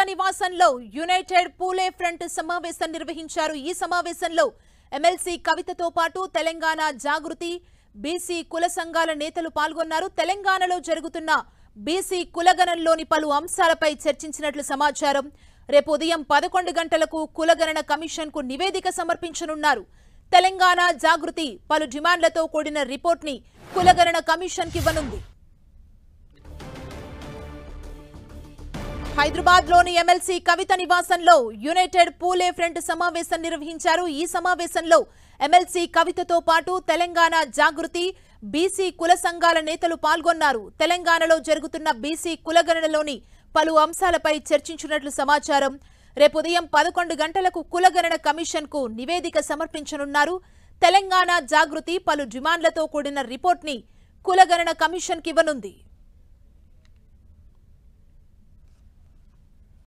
నివాసంలో యునైటెడ్ పూలే ఫ్రంట్ సమావేశం నిర్వహించారు. ఈ సమావేశంలో ఎమ్మెల్సీ కవితతో పాటు తెలంగాణ జాగృతి బీసీ కుల సంఘాల నేతలు పాల్గొన్నారు. తెలంగాణలో జరుగుతున్న బీసీ కులగణనలోని పలు అంశాలపై చర్చించినట్లు సమాచారం. రేపు ఉదయం 11 గంటలకు కులగణన కమిషన్ కు నివేదిక సమర్పించనున్నారు. తెలంగాణ జాగృతి పలు డిమాండ్లతో కూడిన రిపోర్ట్ ని కులగణన కమిషన్ కి ఇవ్వనుంది. హైదరాబాద్ లోని ఎమ్మెల్సీ కవిత నివాసంలో యునైటెడ్ పూలే ఫ్రంట్ సమావేశం నిర్వహించారు. ఈ సమావేశంలో ఎమ్మెల్సీ కవితతో పాటు తెలంగాణ జాగృతి బీసీ కుల సంఘాల నేతలు పాల్గొన్నారు. తెలంగాణలో జరుగుతున్న బీసీ కులగణనలోని పలు అంశాలపై చర్చించినట్లు సమాచారం. రేపు ఉదయం 11 గంటలకు కులగణన కమిషన్ కు నివేదిక సమర్పించనున్నారు. తెలంగాణ జాగృతి పలు డిమాండ్లతో కూడిన రిపోర్ట్ ని కులగణన కమిషన్ కి ఇవ్వనుంది.